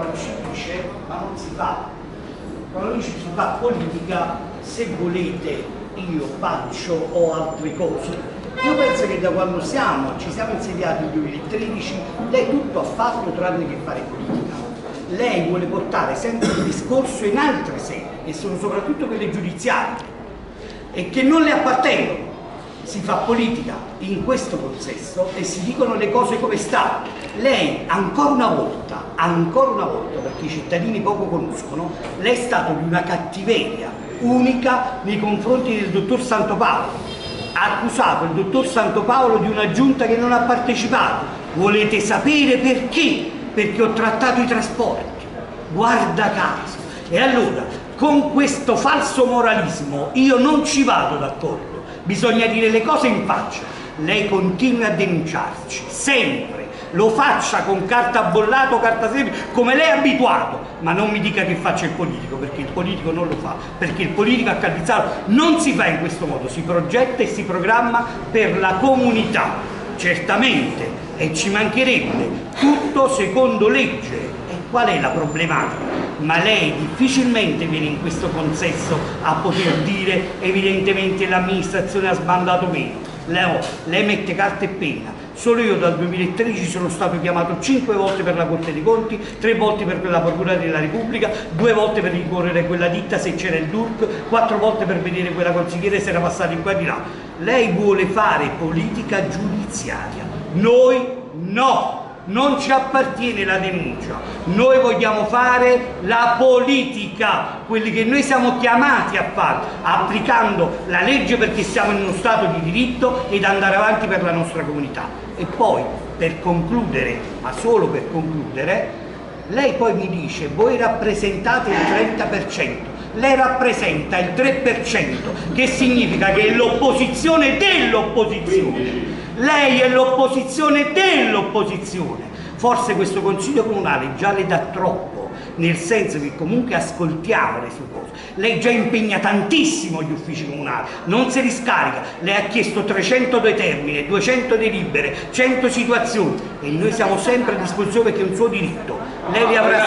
quando si dice ma non si fa, quando dice si fa politica, se volete io faccio o altre cose. Io penso che da quando ci siamo insediati nel 2013, lei tutto ha fatto tranne che fare politica. Lei vuole portare sempre il discorso in altre sedi, e sono soprattutto quelle giudiziarie, e che non le appartengono. Si fa politica in questo consesso e si dicono le cose come stanno. Lei ancora una volta, perché i cittadini poco conoscono, lei è stato di una cattiveria unica nei confronti del dottor Santopaolo. Ha accusato il dottor Santopaolo di una giunta che non ha partecipato. Volete sapere perché? Perché ho trattato i trasporti, guarda caso. E allora, con questo falso moralismo io non ci vado d'accordo, bisogna dire le cose in faccia. Lei continua a denunciarci, sempre, lo faccia con carta bollata o carta semplice, come lei è abituato, ma non mi dica che faccia il politico, perché il politico non lo fa, perché il politico a Calvizzaro non si fa in questo modo, si progetta e si programma per la comunità, certamente, e ci mancherebbe, tutto secondo legge. E qual è la problematica? Ma lei difficilmente viene in questo consesso a poter dire evidentemente l'amministrazione ha sbandato meno. Lei mette carta e penna. Solo io dal 2013 sono stato chiamato 5 volte per la Corte dei Conti, 3 volte per la Procura della Repubblica, 2 volte per ricorrere quella ditta se c'era il DURC, 4 volte per vedere quella consigliere se era passata in qua e di là. Lei vuole fare politica giudiziaria, noi no! Non ci appartiene la denuncia, noi vogliamo fare la politica, quelli che noi siamo chiamati a fare, applicando la legge perché siamo in uno stato di diritto ed andare avanti per la nostra comunità. E poi, per concludere, ma solo per concludere, lei poi mi dice, voi rappresentate il 30%, lei rappresenta il 3%, che significa che è l'opposizione dell'opposizione. Lei è l'opposizione dell'opposizione. Forse questo Consiglio Comunale già le dà troppo, nel senso che comunque ascoltiamo le sue cose. Lei già impegna tantissimo gli uffici comunali, non si riscarica. Lei ha chiesto 302 termini, 200 delibere, 100 situazioni e noi siamo sempre a disposizione perché è un suo diritto. Lei li avrà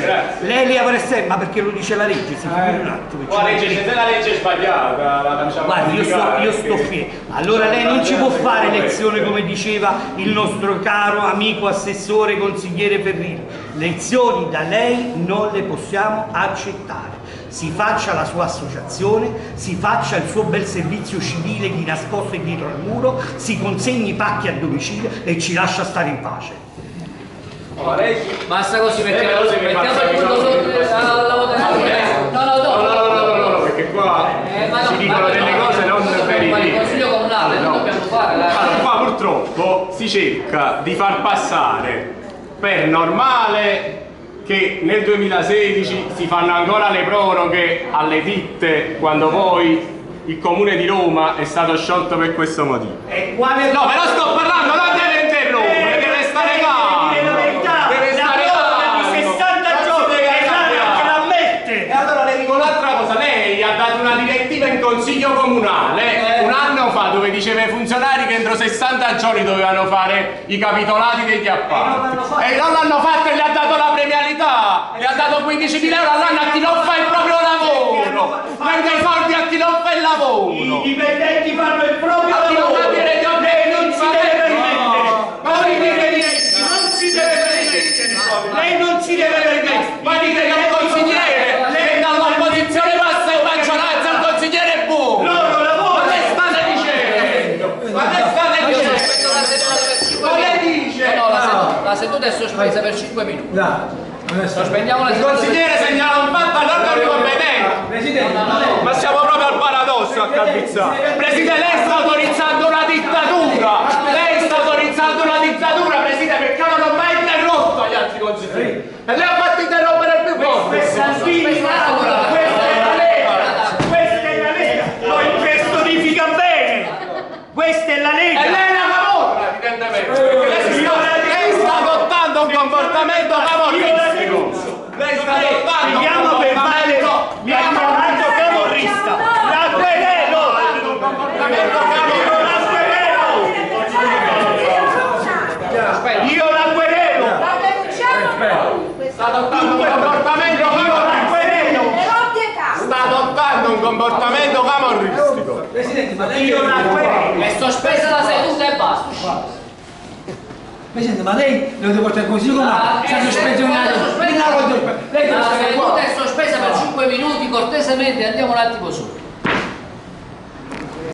sempre, ma perché lo dice la legge, si figuri un attimo. La legge, se la legge è sbagliata, guardi, io sto fermo. Allora lei non ci può fare lezione come diceva il nostro caro amico assessore consigliere Ferrini. Lezioni da lei non le possiamo accettare. Si faccia la sua associazione, si faccia il suo bel servizio civile di nascosto e dietro al muro, si consegni i pacchi a domicilio e ci lascia stare in pace. Basta così, mettiamo il punto alla votazione. No, perché qua si dicono delle cose non veritiere. Il Consiglio Comunale non dobbiamo fare. Allora, qua purtroppo si cerca di far passare per normale che nel 2016 si fanno ancora le proroghe alle ditte quando poi il Comune di Roma è stato sciolto per questo motivo. E quale... No, però sto parlando, non deve interrompere, deve stare calmo. Deve stare calmo. Di 60 giorni che l'ammette. E allora le dico un'altra cosa, lei ha dato una direttiva in Consiglio Comunale un anno fa dove diceva ai funzionari che entro 60 giorni dovevano fare i capitolati degli appalti. E non l'hanno fatto e gli ha dato la premialità, gli ha dato 15.000 euro all'anno a chi non fa il proprio lavoro, manda i soldi a chi non fa il lavoro. I dipendenti fanno il proprio lavoro. Lei non si deve permettere. Ma dite che un consigliere che dall'opposizione passa in maggioranza, un consigliere è buono. Loro lavorano. Ma che state dicendo? Ma che state dicendo? Ma che dice? No, la seduta è sospesa per 5 minuti. Sospendiamo la Il seduta. consigliere segnala un fatto all'organo competente. Ma siamo proprio al paradosso a Calvizzaro. Presidente, lei sta autorizzando una dittatura. Lei sta autorizzando una dittatura, Presidente, perché non va interrotto agli altri consiglieri. E lei ha fatto interrompere il più forte. Questa è la Lega. Questa è la Lega. Poi personifica bene. Questa è la Lega. E lei è una camorra, evidentemente. Lei sta adottando un comportamento camorristico. Lei sta adottando un comportamento camorrista. La querelo. Io la querelo. sta adottando un comportamento camorristico. Sta adottando un comportamento camorristico. Presidente, ma lei... Io la querelo. È sospesa la seduta e basta. Presidente, ma lei lo deve portare così come sta sospenzionato. La seduta è sospesa per 5 minuti, cortesemente andiamo un attimo su.